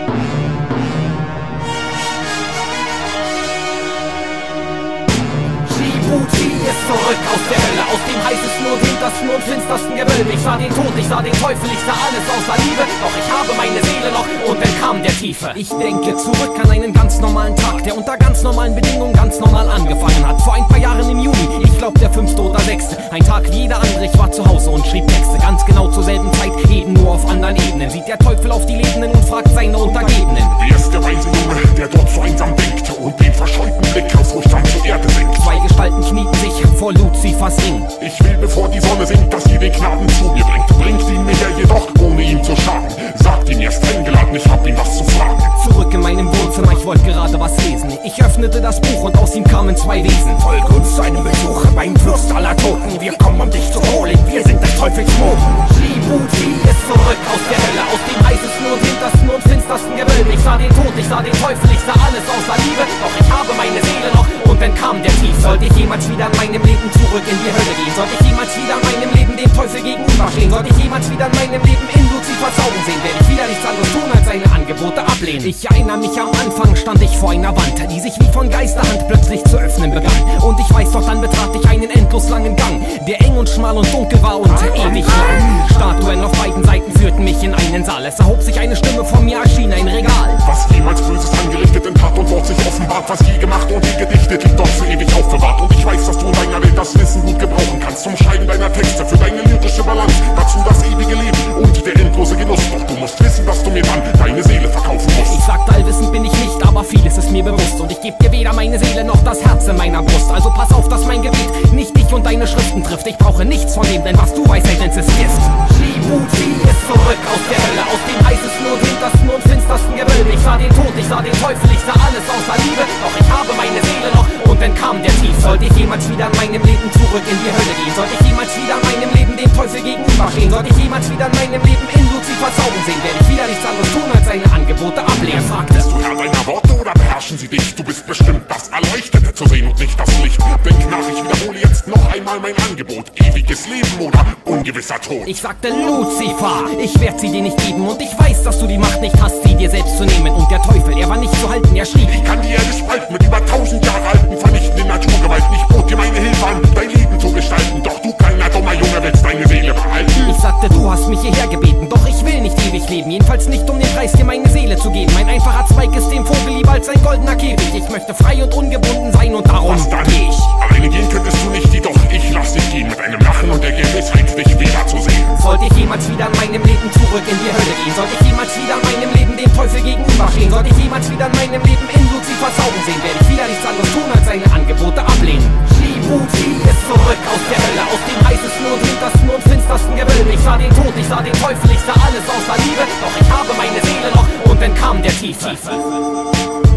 Djibouti ist zurück aus der Hölle, aus dem heißesten und hintersten und finstersten Gewölbe. Ich sah den Tod, ich sah den Teufel, ich sah alles außer Liebe. Doch ich habe meine Seele noch und entkam der Tiefe. Ich denke zurück an einen ganz normalen Tag, der unter ganz normalen Bedingungen ganz normal angefangen hat. Vor ein paar Jahren im Juni, ich glaub der 5. oder 6. Ein Tag wie jeder andere, ich war zu Hause und schrieb Texte. Ganz genau zur selben Zeit, eben nur auf anderen Ebenen. Sieht der Teufel auf die Lebenden und fragt seine Untergebenen: Wer ist der weise Junge, der dort so einsam denkt und den verscheuten Blick furchtsam zur Erde senkt? Zwei Gestalten knieten sich vor Luzifers Ring. Ich will, bevor die Sonne sinkt, dass ihr den Knaben zu mir bringt. Bringt ihn mir her jedoch, ohne ihm zu schaden. Sagt ihm, er ist eingeladen, ich hab ihm was zu fragen. Zurück in meinem Wohnzimmer, ich wollte gerade was lesen. Ich öffnete das Buch und aus ihm kamen zwei Wesen. Folge uns zu einem Besuch beim Fürst aller Toten. Wir kommen, um dich zu holen, wir sind des Teufels Moten. Djibouti ist zurück aus der Hölle, aus dem heißesten und hintersten und finstersten Gewölbe. Ich sah den Tod, ich sah den Teufel, ich sah alles außer Liebe. Doch ich habe meine Seele noch und entkam der Tiefe. Sollte ich jemals wieder in meinem Leben zurück in die Hölle gehen? Sollte ich jemals wieder in meinem Leben dem Teufel gegenüberstehen? Sollte ich jemals wieder in meinem Leben in Luzifers Augen sehen? Werde ich wieder nichts anderes tun, als seine Angebote ablehnen. Ich erinnere mich, am Anfang stand ich vor einer Wand, die sich wie von Geisterhand plötzlich zu öffnen begann. Und ich weiß doch, dann betrat ich einen endlos langen Gang, der eng und schmal und dunkel war und ewig lang. Statuen auf beiden Seiten führten mich in einen Saal. Es erhob sich eine Stimme, vor mir erschien ein Regal. Was jemals Böses angerichtet in Tat und Wort sich offenbart, was je gemacht und je gedichtet, liegt dort für ewig aufbewahrt. Und ich weiß, dass du in deiner Welt das Wissen gut gebrauchen kannst zum Schreiben deiner Texte, für deine lyrische Balance, dazu das ewige Leben und der endlose Genuss. Doch du musst wissen, dass du mir dann deine Seele verkaufen musst. Ich sagte, allwissend bin ich nicht, aber vieles ist mir bewusst. Und ich geb dir weder meine Seele noch das Herz in meiner Brust. Also pass auf, dass mein Gebet nicht dich und deine Schriften trifft. Ich brauche nichts von dem, denn was du Weisheit nennst, ist Gift. Djibouti ist zurück aus der Hölle, aus dem heißesten und hintersten und finstersten Gewölbe. Ich sah den Tod, ich sah den Teufel, ich sah alles außer Liebe. Doch ich habe meine Seele noch und entkam der Tiefe. Sollte ich jemals wieder in meinem Leben zurück in die Hölle gehen? Sollte ich jemals wieder in meinem Leben dem Teufel gegenüberstehen? Sollte ich jemals wieder in meinem Leben in Luzifers Augen sehen? Werde ich wieder nichts anderes tun, als seine Angebote ablehnen. Er fragte: Bist du Herr deiner Worte oder beherrschen sie dich? Du bist bestimmt das Erleuchtete zu sehen und nicht das Licht. Denk nach, ich wiederhole jetzt noch einmal mein Angebot. Ewiges Leben oder ungewisser Tod. Ich sagte: Luzifer, ich werd sie dir nicht geben. Und ich weiß, dass du die Macht nicht hast, sie dir selbst zu nehmen. Und der Teufel, er war nicht zu halten, er schrieb: Ich kann die Erde spalten mit über 1000 Jahre alten vernichtenden Naturgewalten. Ich bot dir meine Hilfe an, dein Leben zu gestalten. Doch du, kleiner dummer Junge, willst deine Seele behalten. Ich sagte: Du hast mich hierher gebeten, doch ich will nicht ewig leben. Jedenfalls nicht, um den Preis dir meine Seele zu geben. Ein einfacher Zweig ist dem Vogel lieber als ein goldener Käfig. Ich möchte frei und ungebunden sein und darum was dann? Geh ich. Alleine gehen könntest du nicht, jedoch ich lass dich gehen mit einem Lachen und der Gewissheit, dich wiederzusehen. Sollte ich jemals wieder in meinem Leben zurück in die Hölle gehen? Sollte ich jemals wieder in meinem Leben dem Teufel gegenüberstehen? Sollte ich jemals wieder in meinem Leben in Luzifers Augen sehen? Werde ich wieder nichts anderes tun, als seine Angebote ablehnen. Djibouti ist zurück aus der Hölle, aus dem heißesten und hintersten und finstersten Gewölbe. Ich sah den Tod, ich sah den Teufel, ich sah alles außer Liebe. Doch ich habe meine Seele noch und entkam der Tiefe.